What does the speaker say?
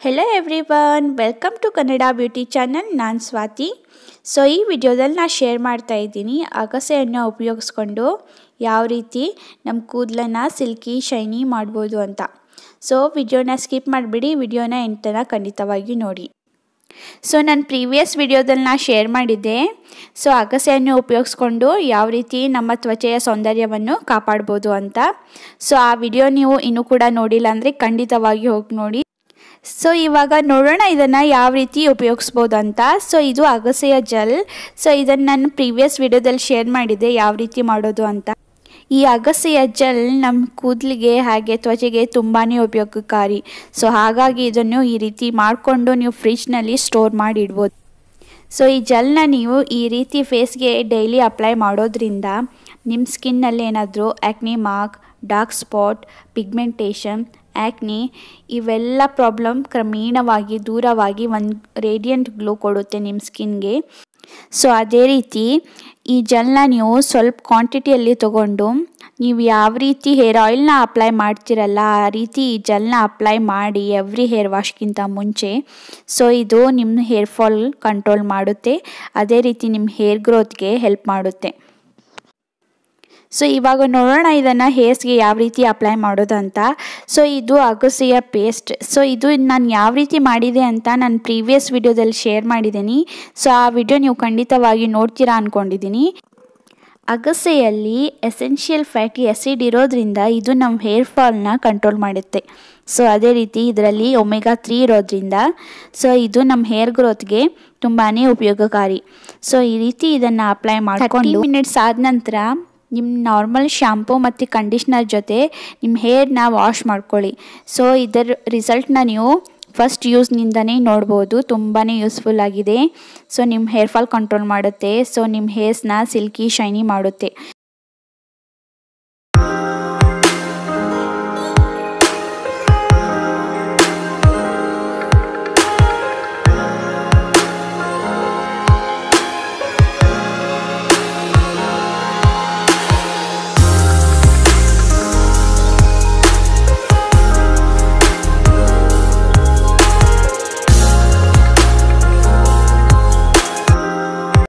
Hello everyone, welcome to Kannada beauty channel. ನಾನು Swati. So ಈ ವಿಡಿಯೋದಲ್ಲಿ ನಾನು ಶೇರ್ ಮಾಡ್ತಾ ಇದ್ದೀನಿ ಅಗಸೆಯನ್ನು ಉಪಯೋಗಿಸ್ಕೊಂಡು ಯಾವ ರೀತಿ ನಮ್ಮ ಕೂದಲನ್ನು ಸಿಲ್ಕಿ ಶೈನಿ ಮಾಡ್ಬೋದು ಅಂತ. ಸೊ ವಿಡಿಯೋನ ಸ್ಕಿಪ್ ಮಾಡಿಬಿಡಿ, ವಿಡಿಯೋನ ಎಂಡ್ ತನಕ ಖಂಡಿತವಾಗಿ ನೋಡಿ. ಸೊ ನಾನು ಪ್ರೀವಿಯಸ್ ವಿಡಿಯೋದಲ್ಲಿ ನಾನು ಶೇರ್ ಮಾಡಿದ್ದೆ ಸೊ ಅಗಸೆಯನ್ನು ಉಪಯೋಗಿಸ್ಕೊಂಡು ಯಾವ ರೀತಿ ನಮ್ಮ ತ್ವಚೆಯ ಸೌಂದರ್ಯವನ್ನು ಕಾಪಾಡ್ಬೋದು ಅಂತ. ಸೊ ಆ ವಿಡಿಯೋ ನೀವು ಇನ್ನೂ ಕೂಡ ನೋಡಿಲ್ಲ ಅಂದರೆ ಖಂಡಿತವಾಗಿ ಹೋಗಿ ನೋಡಿ. ಸೊ ಇವಾಗ ನೋಡೋಣ ಇದನ್ನು ಯಾವ ರೀತಿ ಉಪಯೋಗಿಸ್ಬೋದು ಅಂತ. ಸೊ ಇದು ಅಗಸೆಯ ಜೆಲ್. ಸೊ ಇದನ್ನು ನಾನು ಪ್ರೀವಿಯಸ್ ವಿಡಿಯೋದಲ್ಲಿ ಶೇರ್ ಮಾಡಿದ್ದೆ ಯಾವ ರೀತಿ ಮಾಡೋದು ಅಂತ. ಈ ಅಗಸೆಯ ಜೆಲ್ ನಮ್ಮ ಕೂದಲಿಗೆ ಹಾಗೆ ತ್ವಚೆಗೆ ತುಂಬಾ ಉಪಯೋಗಕಾರಿ. ಸೊ ಹಾಗಾಗಿ ಇದನ್ನು ಈ ರೀತಿ ಮಾಡಿಕೊಂಡು ನೀವು ಫ್ರಿಜ್ನಲ್ಲಿ ಸ್ಟೋರ್ ಮಾಡಿ ಇಡ್ಬೋದು. ಸೊ ಈ ಜೆಲ್ನ ನೀವು ಈ ರೀತಿ ಫೇಸ್ಗೆ ಡೈಲಿ ಅಪ್ಲೈ ಮಾಡೋದ್ರಿಂದ ನಿಮ್ಮ ಸ್ಕಿನ್ನಲ್ಲಿ ಏನಾದರೂ acne mark, dark spot, pigmentation, acne ಇವೆಲ್ಲ ಪ್ರಾಬ್ಲಮ್ ಕ್ರಮೇಣವಾಗಿ ದೂರವಾಗಿ ಒಂದು ರೇಡಿಯಂಟ್ ಗ್ಲೋ ಕೊಡುತ್ತೆ ನಿಮ್ಮ ಸ್ಕಿನ್ಗೆ. ಸೊ ಅದೇ ರೀತಿ ಈ ಜೆಲ್ನ ನೀವು ಸ್ವಲ್ಪ ಕ್ವಾಂಟಿಟಿಯಲ್ಲಿ ತೊಗೊಂಡು ನೀವು ಯಾವ ರೀತಿ ಹೇರ್ ಆಯಿಲ್ನ ಅಪ್ಲೈ ಮಾಡ್ತಿರಲ್ಲ ಆ ರೀತಿ ಈ ಜೆಲ್ನ ಅಪ್ಲೈ ಮಾಡಿ ಎವ್ರಿ ಹೇರ್ ವಾಶ್ಗಿಂತ ಮುಂಚೆ. ಸೊ ಇದು ನಿಮ್ಮ ಹೇರ್ ಫಾಲ್ ಕಂಟ್ರೋಲ್ ಮಾಡುತ್ತೆ, ಅದೇ ರೀತಿ ನಿಮ್ಮ ಹೇರ್ ಗ್ರೋತ್ಗೆ ಹೆಲ್ಪ್ ಮಾಡುತ್ತೆ. ಸೊ ಇವಾಗ ನೋಡೋಣ ಇದನ್ನು ಹೇರ್ಸ್ಗೆ ಯಾವ ರೀತಿ ಅಪ್ಲೈ ಮಾಡೋದು ಅಂತ. ಸೊ ಇದು ಅಗಸೆಯ ಪೇಸ್ಟ್. ಸೊ ಇದು ನಾನು ಯಾವ ರೀತಿ ಮಾಡಿದೆ ಅಂತ ನಾನು ಪ್ರೀವಿಯಸ್ ವಿಡಿಯೋದಲ್ಲಿ ಶೇರ್ ಮಾಡಿದ್ದೀನಿ. ಸೊ ಆ ವಿಡಿಯೋ ನೀವು ಖಂಡಿತವಾಗಿ ನೋಡ್ತೀರಾ ಅಂದ್ಕೊಂಡಿದ್ದೀನಿ. ಅಗಸೆಯಲ್ಲಿ ಎಸೆನ್ಷಿಯಲ್ ಫ್ಯಾಟಿ ಆ್ಯಸಿಡ್ ಇರೋದ್ರಿಂದ ಇದು ನಮ್ಮ ಹೇರ್ ಫಾಲ್ನ ಕಂಟ್ರೋಲ್ ಮಾಡುತ್ತೆ. ಸೊ ಅದೇ ರೀತಿ ಇದರಲ್ಲಿ ಒಮೆಗಾ 3 ಇರೋದ್ರಿಂದ ಸೊ ಇದು ನಮ್ಮ ಹೇರ್ ಗ್ರೋತ್ಗೆ ತುಂಬಾ ಉಪಯೋಗಕಾರಿ. ಸೊ ಈ ರೀತಿ ಇದನ್ನು ಅಪ್ಲೈ ಮಾಡ್ಕೊಂಡು 30 ಮಿನಿಟ್ಸ್ ಆದ ನಂತರ ನಿಮ್ಮ ನಾರ್ಮಲ್ ಶ್ಯಾಂಪು ಮತ್ತು ಕಂಡೀಷ್ನರ್ ಜೊತೆ ನಿಮ್ಮ ಹೇರ್ನ ವಾಶ್ ಮಾಡ್ಕೊಳ್ಳಿ. ಸೊ ಇದರ ರಿಸಲ್ಟ್ನ ನೀವು ಫಸ್ಟ್ ಯೂಸ್ನಿಂದನೇ ನೋಡ್ಬೋದು. ತುಂಬಾ ಯೂಸ್ಫುಲ್ ಆಗಿದೆ. ಸೊ ನಿಮ್ಮ ಹೇರ್ ಫಾಲ್ ಕಂಟ್ರೋಲ್ ಮಾಡುತ್ತೆ. ಸೊ ನಿಮ್ಮ ಹೇರ್ಸ್ನ ಸಿಲ್ಕಿ ಶೈನಿ ಮಾಡುತ್ತೆ.